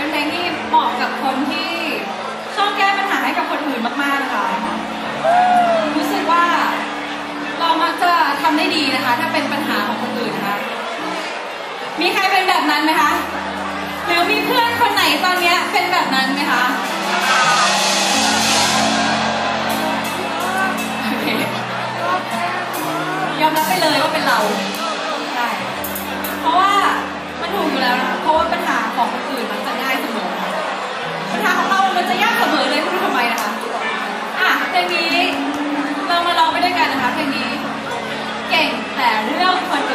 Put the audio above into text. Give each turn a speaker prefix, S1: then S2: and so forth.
S1: เพลงที่เหมาะกับคนที่ชอบแก้ปัญหาให้กับคนอื่นมากๆนะคะรู้สึกว่าเรามักจะทำได้ดีนะคะถ้าเป็นปัญหาของคนอื่นนะคะมีใครเป็นแบบนั้นไหมคะหรือมีเพื่อนคนไหนตอนนี้เป็นแบบนั้นไหมคะยอมรับไปเลยว่าเป็นเราใช่เพราะว่ามันถูกอยู่แล้วนะเพราะว่าปัญหาของคนอื่นมันจะง่ายเสมอปัญหาของเรามันจะยากเสมอเลยไม่รู้ทำไมนะคะเพลงนี้เรามาลองไปด้วยกันนะคะเพลงนี้เก่งแต่เรื่องคน